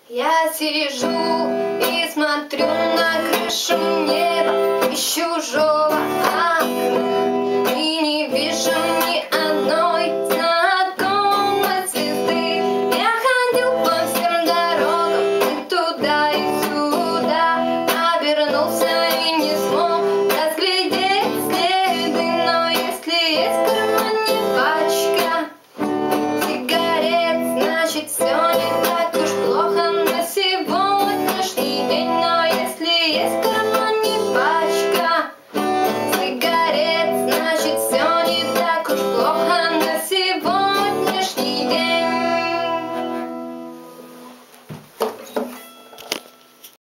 Я сижу и смотрю на крышу неба, ищу жёлоб.